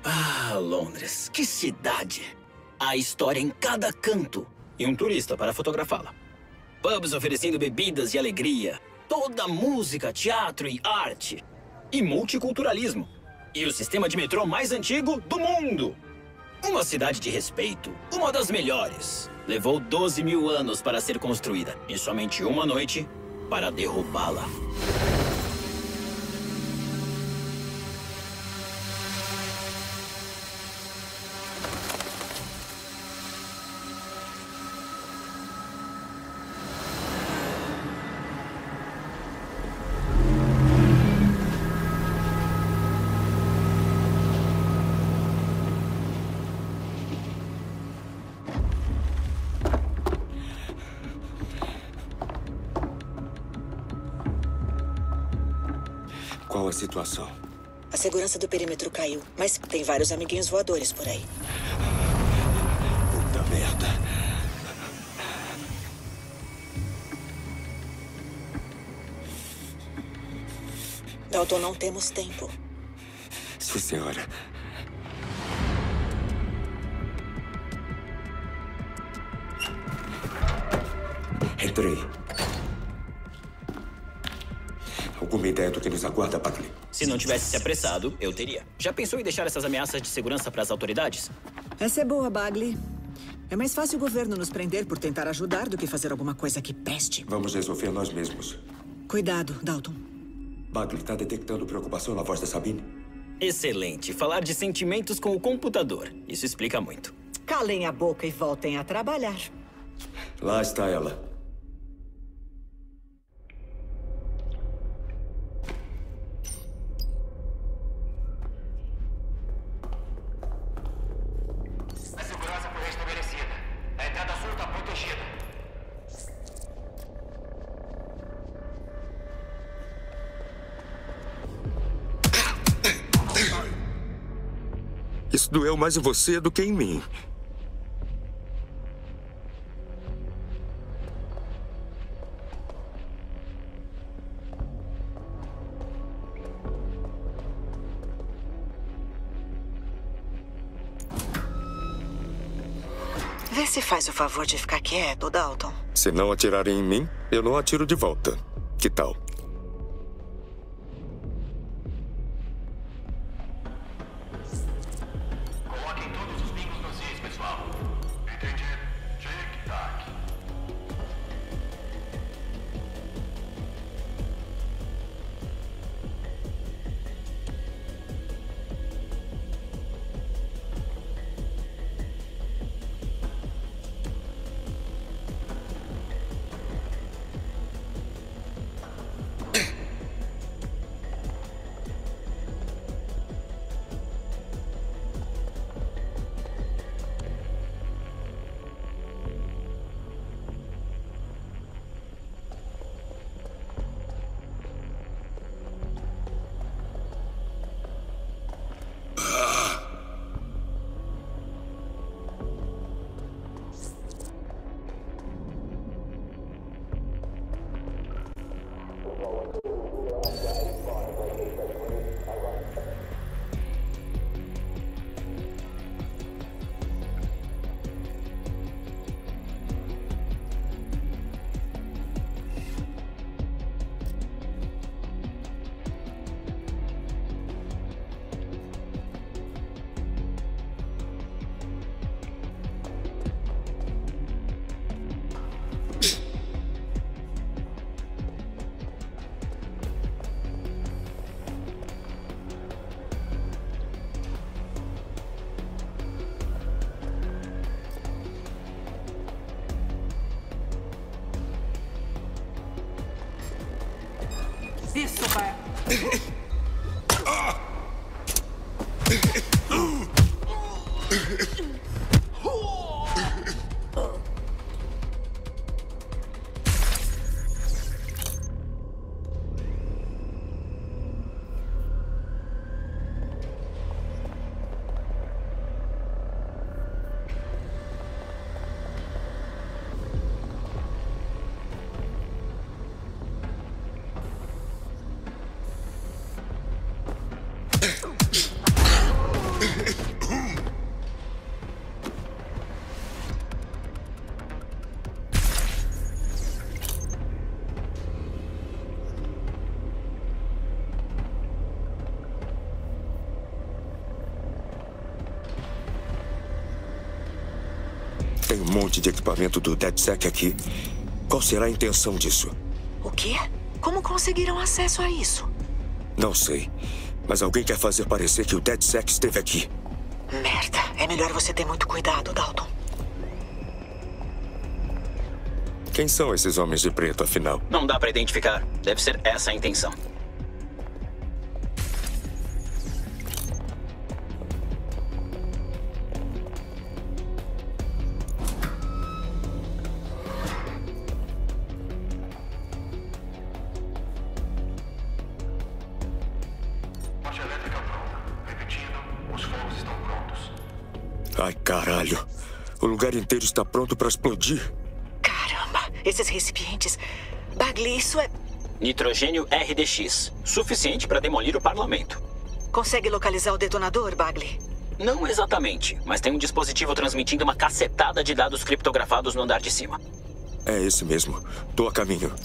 Ah, Londres, que cidade! Há história em cada canto e um turista para fotografá-la. Pubs oferecendo bebidas e alegria. Toda música, teatro e arte. E multiculturalismo. E o sistema de metrô mais antigo do mundo. Uma cidade de respeito, uma das melhores. Levou 12 mil anos para ser construída. E somente uma noite para derrubá-la. Qual a situação? A segurança do perímetro caiu, mas tem vários amiguinhos voadores por aí. Puta merda. Dalton, não temos tempo. Sim, senhora. Entrei. Alguma ideia do que nos aguarda, Bagley? Se não tivesse se apressado, eu teria. Já pensou em deixar essas ameaças de segurança para as autoridades? Essa é boa, Bagley. É mais fácil o governo nos prender por tentar ajudar do que fazer alguma coisa que peste. Vamos resolver nós mesmos. Cuidado, Dalton. Bagley, está detectando preocupação na voz da Sabine? Excelente. Falar de sentimentos com o computador. Isso explica muito. Calem a boca e voltem a trabalhar. Lá está ela. A segurança foi restabelecida. A entrada sul está protegida. Isso doeu mais em você do que em mim. Vê se faz o favor de ficar quieto, Dalton. Se não atirarem em mim, eu não atiro de volta. Que tal? Coloquem todos os bingos nos is, pessoal. Entendido. Tic-tac. Tem um monte de equipamento do DedSec aqui. Qual será a intenção disso? O quê? Como conseguiram acesso a isso? Não sei. Mas alguém quer fazer parecer que o DedSec esteve aqui. Merda. É melhor você ter muito cuidado, Dalton. Quem são esses homens de preto, afinal? Não dá pra identificar. Deve ser essa a intenção. Ponte elétrica pronta. Repetindo, os fogos estão prontos. Ai, caralho. O lugar inteiro está pronto para explodir. Caramba, esses recipientes... Bagley, isso é... Nitrogênio RDX. Suficiente para demolir o parlamento. Consegue localizar o detonador, Bagley? Não exatamente, mas tem um dispositivo transmitindo uma cacetada de dados criptografados no andar de cima. É esse mesmo. Tô a caminho.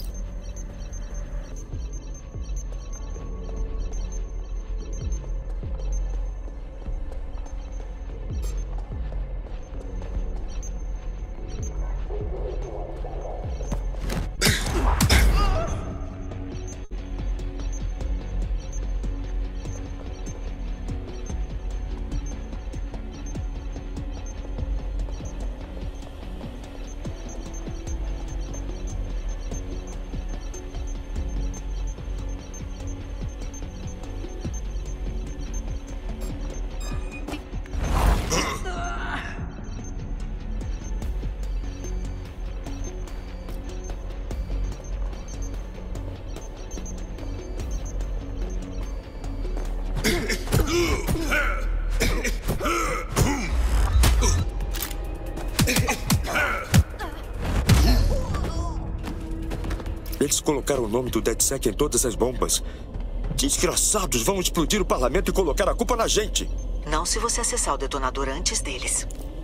Eles colocaram o nome do DedSec em todas as bombas. Desgraçados, vão explodir o parlamento e colocar a culpa na gente. Não se você acessar o detonador antes deles.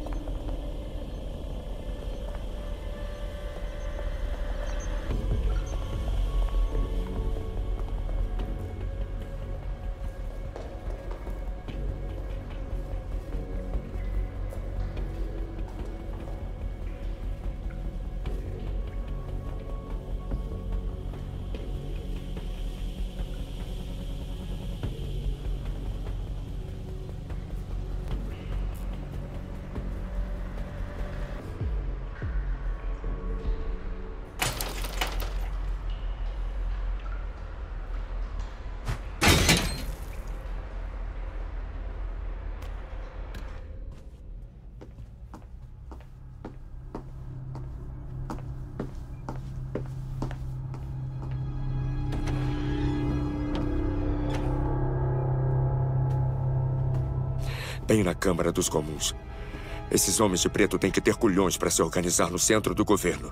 Bem na Câmara dos Comuns. Esses homens de preto têm que ter culhões para se organizar no centro do governo.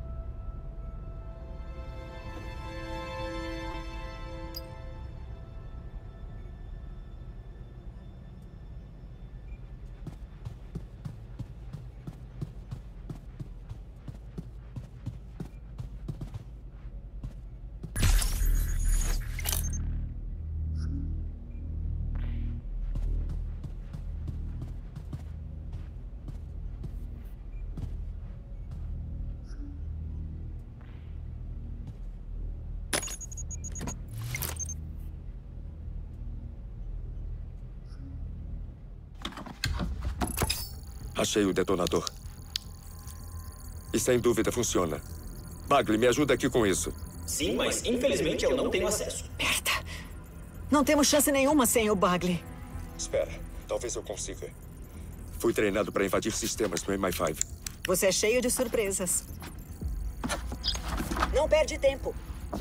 Achei o detonador. E sem dúvida funciona. Bagley, me ajuda aqui com isso. Sim, mas infelizmente eu não tenho acesso. Merda. Não temos chance nenhuma sem o Bagley. Espera, talvez eu consiga. Fui treinado para invadir sistemas no MI5. Você é cheio de surpresas. Não perde tempo.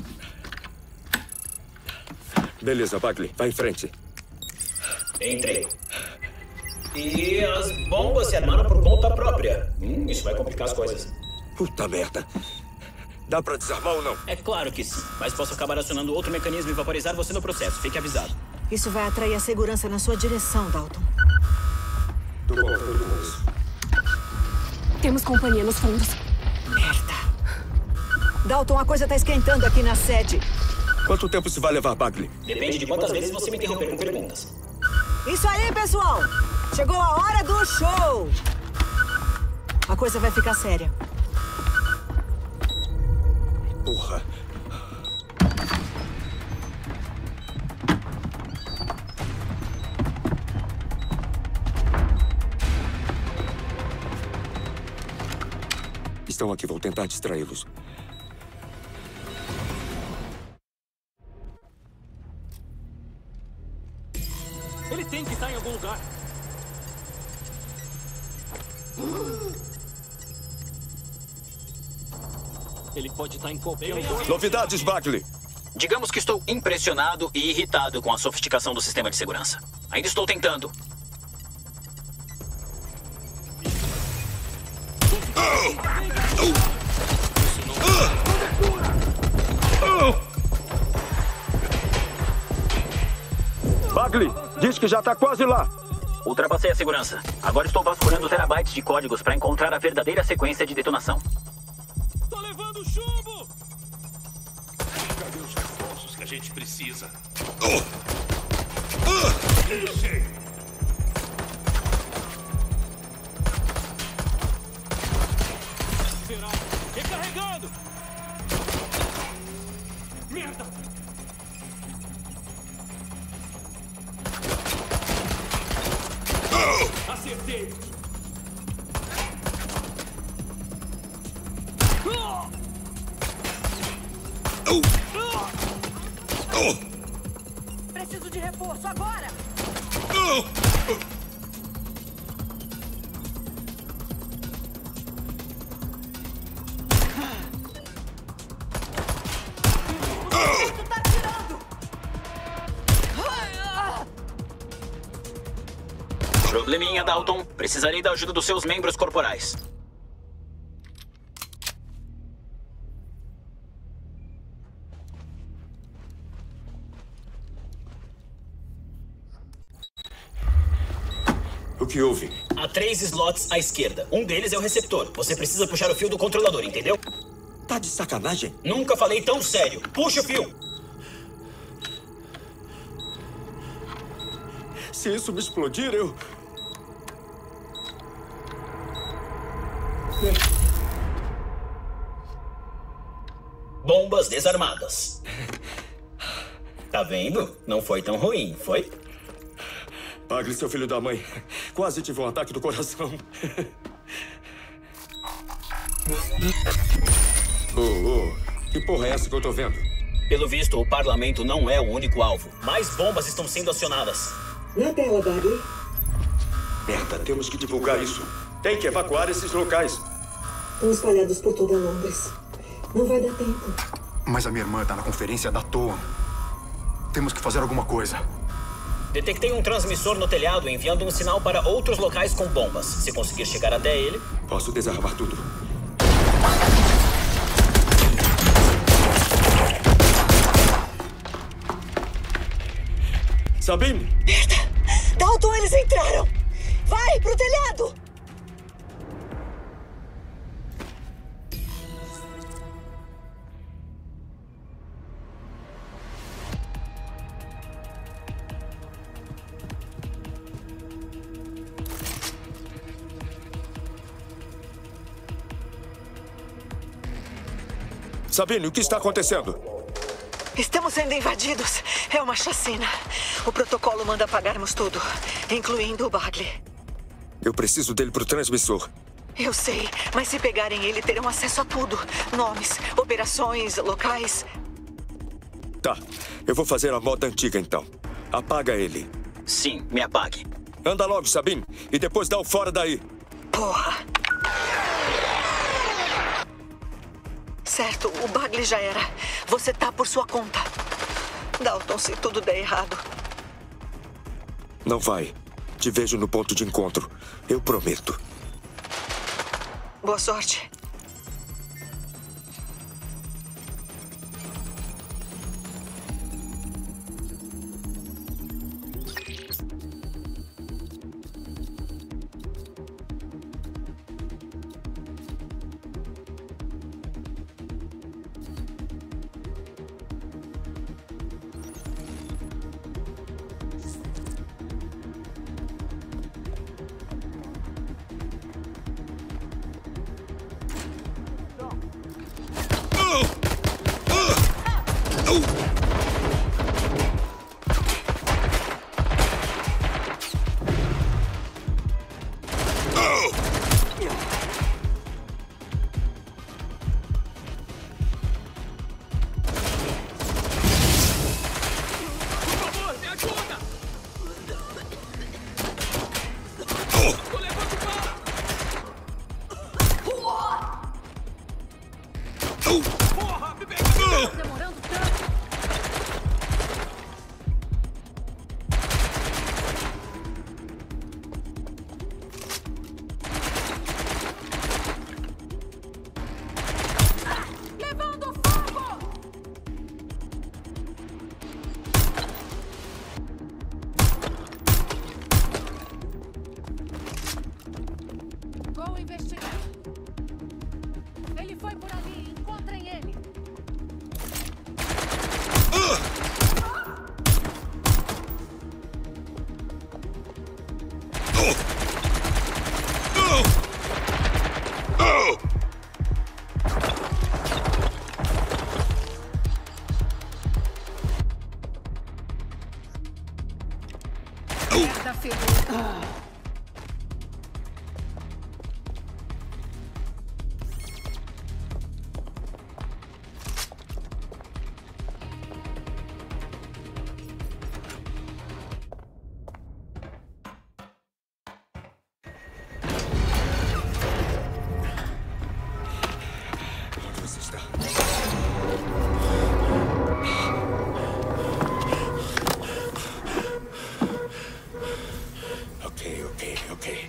Beleza, Bagley, vai em frente. Entrei. E as bombas se armaram por conta própria. Isso vai complicar as coisas. Puta merda. Dá pra desarmar ou não? É claro que sim, mas posso acabar acionando outro mecanismo e vaporizar você no processo. Fique avisado. Isso vai atrair a segurança na sua direção, Dalton. Tô bom, tô com isso. Temos companhia nos fundos. Merda. Dalton, a coisa tá esquentando aqui na sede. Quanto tempo se vai levar, Bagley? Depende de quantas vezes você me interromper com perguntas. Isso aí, pessoal! Chegou a hora do show! A coisa vai ficar séria. Porra. Estão aqui, vou tentar distraí-los. Ele tem que estar em algum lugar. Ele pode estar em qualquer lugar. Novidades, Bagley! Digamos que estou impressionado e irritado com a sofisticação do sistema de segurança. Ainda estou tentando. Bagley, diz que já tá quase lá. Ultrapassei a segurança. Agora estou vasculhando terabytes de códigos para encontrar a verdadeira sequência de detonação. Tô levando chumbo! Cadê os reforços que a gente precisa? Recarregando! Merda! Acertei! Preciso de reforço agora! Isso tá tirando! Probleminha, Dalton. Precisarei da ajuda dos seus membros corporais. O que houve? Há 3 slots à esquerda. Um deles é o receptor. Você precisa puxar o fio do controlador, entendeu? Tá de sacanagem? Nunca falei tão sério. Puxa o fio. Se isso me explodir, eu... Bombas desarmadas. Tá vendo? Não foi tão ruim, foi? Bagley, seu filho da mãe. Quase tive um ataque do coração. Que porra é essa que eu tô vendo? Pelo visto, o parlamento não é o único alvo. Mais bombas estão sendo acionadas. Na tela, Bagley. Merda, temos que divulgar isso. Tem que evacuar esses locais. Estão espalhados por toda Londres. Não vai dar tempo. Mas a minha irmã tá na conferência da TOA. Temos que fazer alguma coisa. Detectei um transmissor no telhado enviando um sinal para outros locais com bombas. Se conseguir chegar até ele... Posso desarmar tudo. Sabine! Merda! Dalton, eles entraram! Vai, pro telhado! Sabine, o que está acontecendo? Estamos sendo invadidos. É uma chacina. O protocolo manda apagarmos tudo, incluindo o Bagley. Eu preciso dele pro transmissor. Eu sei, mas se pegarem ele, terão acesso a tudo. Nomes, operações, locais. Tá, eu vou fazer a moda antiga então. Apaga ele. Sim, me apague. Anda logo, Sabine, e depois dá o fora daí. Porra! Certo, o Bagley já era. Você tá por sua conta. Dalton, se tudo der errado. Não vai. Te vejo no ponto de encontro. Eu prometo. Boa sorte. Vou investigar. Ele foi por ali. Encontrem ele. Merda, filho. Ok.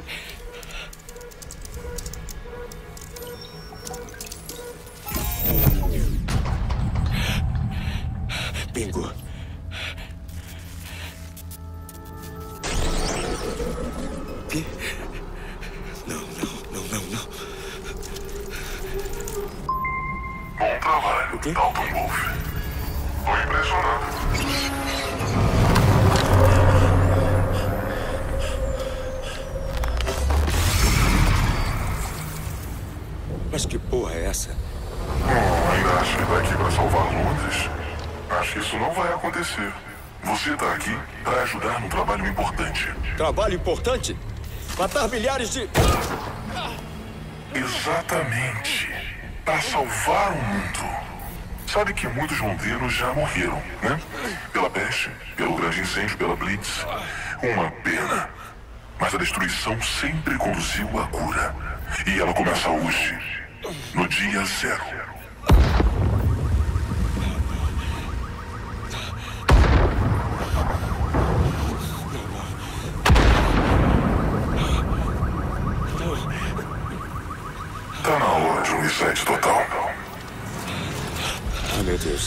Bingo. Que? Não. Bom trabalho, O quê? Dalton Wolf. Tô impressionado. Mas que porra é essa? Ainda acha que tá aqui pra salvar Londres? Acho que isso não vai acontecer. Você tá aqui pra ajudar num trabalho importante. Trabalho importante? Matar milhares de... Exatamente. Pra salvar o mundo. Sabe que muitos londrinos já morreram, né? Pela peste, pelo grande incêndio, pela Blitz. Uma pena. Mas a destruição sempre conduziu à cura. E ela começa hoje, no dia 0. Tá na hora de um reset total. Ai, meu Deus.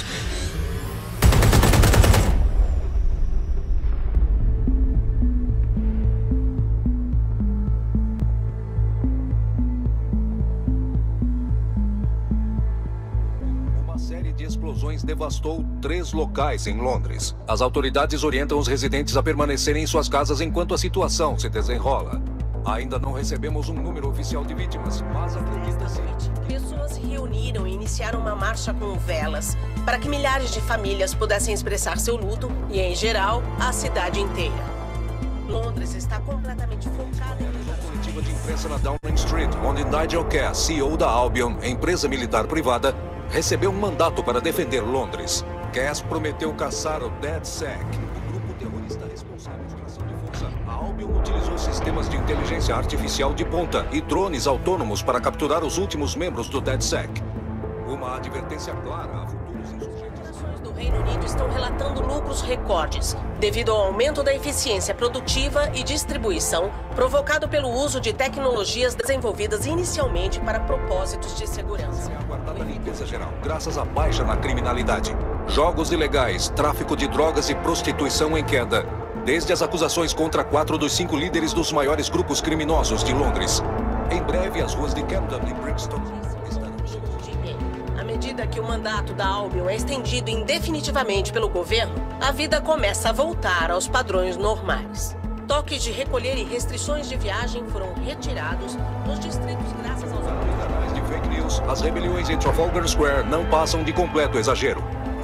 Uma série de explosões devastou 3 locais em Londres. As autoridades orientam os residentes a permanecerem em suas casas enquanto a situação se desenrola. Ainda não recebemos um número oficial de vítimas, mas acredita-se. Pessoas se reuniram e iniciaram uma marcha com velas para que milhares de famílias pudessem expressar seu luto e, em geral, a cidade inteira. Londres está completamente focada em... Uma coletiva de imprensa na Downing Street, onde Nigel Cass, CEO da Albion, empresa militar privada, recebeu um mandato para defender Londres. Cass prometeu caçar o DedSec, o grupo terrorista responsável pela extração de força. A Albion utilizou sistemas de inteligência artificial de ponta e drones autônomos para capturar os últimos membros do DedSec. Uma advertência clara a futuros insurgentes. As nações do Reino Unido estão relatando lucros recordes devido ao aumento da eficiência produtiva e distribuição provocado pelo uso de tecnologias desenvolvidas inicialmente para propósitos de segurança. É aguardada a limpeza geral, graças à baixa na criminalidade. Jogos ilegais, tráfico de drogas e prostituição em queda. Desde as acusações contra 4 dos 5 líderes dos maiores grupos criminosos de Londres. Em breve, as ruas de Camden e Brixton estarão cheias de gente. À medida que o mandato da Albion é estendido indefinitivamente pelo governo, a vida começa a voltar aos padrões normais. Toques de recolher e restrições de viagem foram retirados nos distritos graças aos... Canais de fake news, as rebeliões em Trafalgar Square não passam de completo exagero.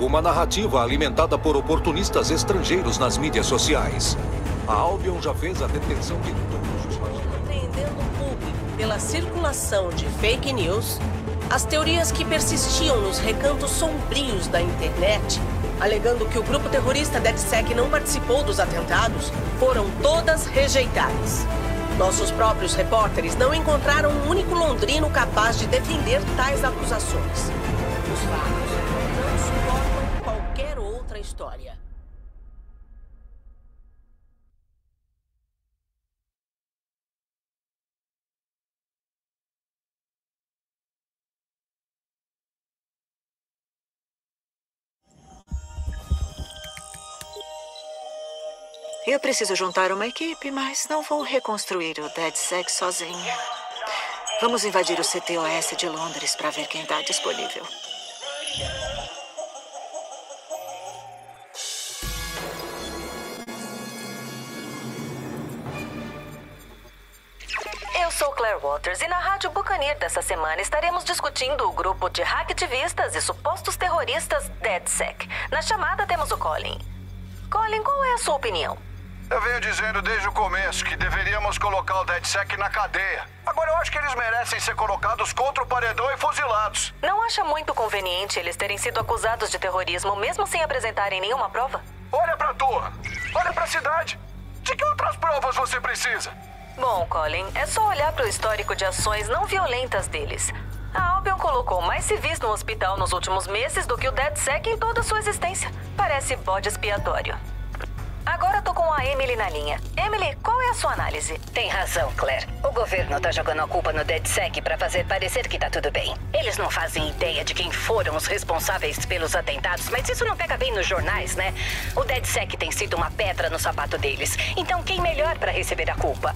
uma narrativa alimentada por oportunistas estrangeiros nas mídias sociais. A Albion já fez a detenção de todos os... Surpreendendo o público pela circulação de fake news, as teorias que persistiam nos recantos sombrios da internet, alegando que o grupo terrorista DedSec não participou dos atentados, foram todas rejeitadas. Nossos próprios repórteres não encontraram um único londrino capaz de defender tais acusações. Os fatos não suportam qualquer outra história. Eu preciso juntar uma equipe, mas não vou reconstruir o DedSec sozinha. Vamos invadir o CTOS de Londres para ver quem está disponível. Eu sou Claire Waters e na Rádio Buccaneer dessa semana estaremos discutindo o grupo de hacktivistas e supostos terroristas DedSec. Na chamada temos o Colin. Colin, qual é a sua opinião? Eu venho dizendo desde o começo que deveríamos colocar o DedSec na cadeia. Agora eu acho que eles merecem ser colocados contra o paredão e fuzilados. Não acha muito conveniente eles terem sido acusados de terrorismo mesmo sem apresentarem nenhuma prova? Olha pra torre, olha pra cidade. De que outras provas você precisa? Bom, Colin, é só olhar para o histórico de ações não violentas deles. A Albion colocou mais civis no hospital nos últimos meses do que o DedSec em toda a sua existência. Parece bode expiatório. Agora tô com a Emily na linha. Emily, qual é a sua análise? Tem razão, Claire. O governo tá jogando a culpa no DedSec pra fazer parecer que tá tudo bem. Eles não fazem ideia de quem foram os responsáveis pelos atentados, mas isso não pega bem nos jornais, né? O DedSec tem sido uma pedra no sapato deles. Então quem melhor pra receber a culpa?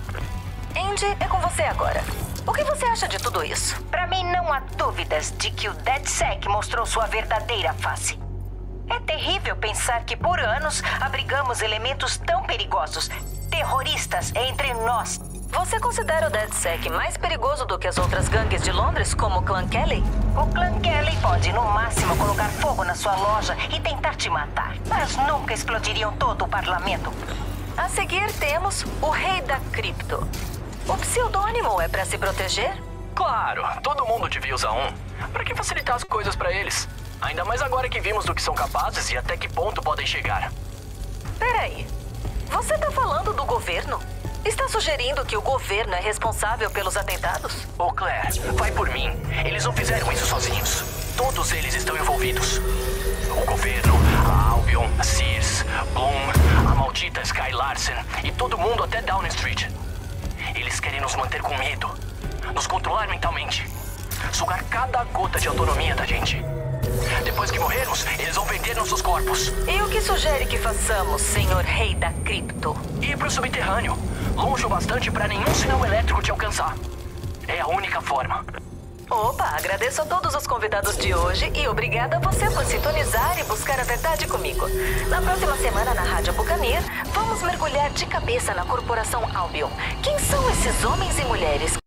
Andy, é com você agora. O que você acha de tudo isso? Pra mim não há dúvidas de que o DedSec mostrou sua verdadeira face. É terrível pensar que por anos abrigamos elementos tão perigosos, terroristas entre nós. Você considera o DedSec mais perigoso do que as outras gangues de Londres, como o Clan Kelly? O Clan Kelly pode, no máximo, colocar fogo na sua loja e tentar te matar, mas nunca explodiriam todo o parlamento. A seguir temos o Rei da Cripto. O pseudônimo é pra se proteger? Claro, todo mundo devia usar um. Pra que facilitar as coisas pra eles? Ainda mais agora que vimos do que são capazes e até que ponto podem chegar. Peraí, você tá falando do governo? Está sugerindo que o governo é responsável pelos atentados? Ô Claire, vai por mim. Eles não fizeram isso sozinhos. Todos eles estão envolvidos. O governo, a Albion, a Sears, Bloom, a maldita Sky Larsen e todo mundo até Downing Street. Eles querem nos manter com medo, nos controlar mentalmente, sugar cada gota de autonomia da gente. Depois que morrermos, eles vão vender nossos corpos. E o que sugere que façamos, senhor Rei da Cripto? Ir pro subterrâneo, longe o bastante para nenhum sinal elétrico te alcançar. É a única forma. Opa, agradeço a todos os convidados de hoje e obrigada a você por sintonizar e buscar a verdade comigo. Na próxima semana na Rádio Buccaneer, vamos mergulhar de cabeça na corporação Albion. Quem são esses homens e mulheres